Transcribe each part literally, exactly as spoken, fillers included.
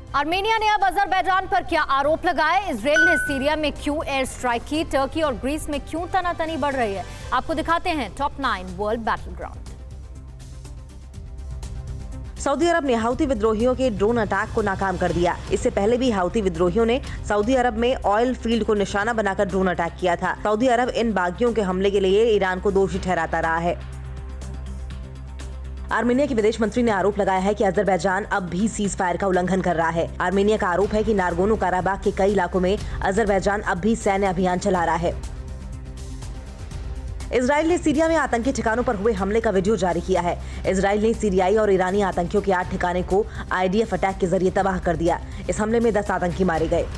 Armenia ने अब Azerbaijan पर क्या आरोप लगाए? इजरायल ने सीरिया में क्यों एयर स्ट्राइक की? टर्की और ग्रीस में क्यों तनातनी बढ़ रही है? आपको दिखाते हैं top nine world battleground. Saudi Arab ने हाउती विद्रोहियों के ड्रोन अटैक को नाकाम कर दिया। इससे पहले भी हाउती विद्रोहियों ने सऊदी अरब में ऑयल फील्ड को निशाना बनाकर ड्रोन अटैक किया था। सऊदी अरब इन बागियों के हमले के लिए ईरान को दोषी ठहराता रहा है। आर्मेनिया के विदेश मंत्री ने आरोप लगाया है कि अजरबैजान अब भी सीज फायर का उल्लंघन कर रहा है। आर्मेनिया का आरोप है कि नारगोनो काराबाग के कई इलाकों में अजरबैजान अब भी सैन्य अभियान चला रहा है। इजरायल ने सीरिया में आतंकी ठिकानों पर हुए हमले का वीडियो जारी किया है। इजरायल ने सीरियाई और ईरानी आतंकियों के आठ ठिकाने को आईडीएफ अटैक के जरिए तबाह कर दिया। इस हमले में दस आतंकी मारे गए।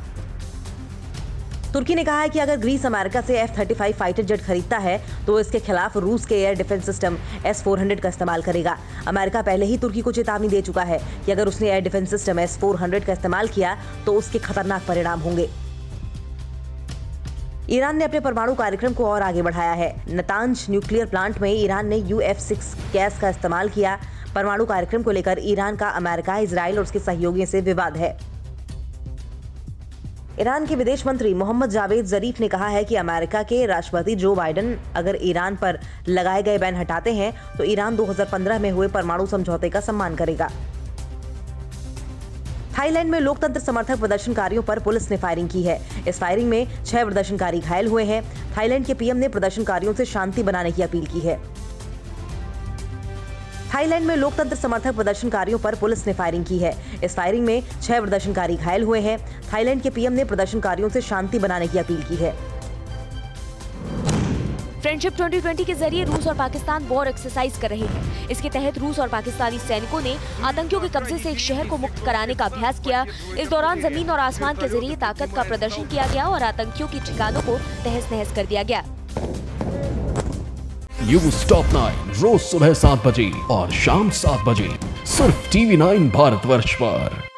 तुर्की ने कहा है कि अगर ग्रीस अमेरिका से F thirty five fighter jet खरीदता है तो इसके खिलाफ रूस के air defence system S four hundred का इस्तेमाल करेगा। अमेरिका पहले ही तुर्की को चेतावनी दे चुका है कि अगर उसने air defence system S four hundred का इस्तेमाल किया तो उसके खतरनाक परिणाम होंगे। ईरान ने अपने परमाणु कार्यक्रम को और आगे बढ़ाया है। नतांज न्यूक्लियर प्लांट में ईरान ने यू एफ सिक्स गैस का इस्तेमाल किया। परमाणु कार्यक्रम को लेकर ईरान का अमेरिका, इजराइल और उसके सहयोगियों से विवाद है। ईरान के विदेश मंत्री मोहम्मद जावेद जरीफ ने कहा है कि अमेरिका के राष्ट्रपति जो बाइडेन अगर ईरान पर लगाए गए बैन हटाते हैं तो ईरान दो हज़ार पंद्रह में हुए परमाणु समझौते का सम्मान करेगा। थाईलैंड में लोकतंत्र समर्थक प्रदर्शनकारियों पर पुलिस ने फायरिंग की है। इस फायरिंग में छह प्रदर्शनकारी घायल हुए हैं। थाईलैंड के पीएम ने प्रदर्शनकारियों से शांति बनाने की अपील की है। थाईलैंड में लोकतंत्र समर्थक प्रदर्शनकारियों पर पुलिस ने फायरिंग की है। इस फायरिंग में छह प्रदर्शनकारी घायल हुए हैं। थाईलैंड के पीएम ने प्रदर्शनकारियों से शांति बनाने की अपील की है। फ्रेंडशिप ट्वेंटी ट्वेंटी के जरिए रूस और पाकिस्तान वॉर एक्सरसाइज कर रहे हैं। इसके तहत रूस और पाकिस्तानी सैनिकों ने आतंकियों के कब्जे से एक शहर को मुक्त कराने का अभ्यास किया। इस दौरान जमीन और आसमान के जरिए ताकत का प्रदर्शन किया गया और आतंकियों की ठिकानों को तहस नहस कर दिया गया। न्यूज़ टॉप नाइन रोज सुबह सात बजे और शाम सात बजे सिर्फ टीवी नाइन भारतवर्ष पर।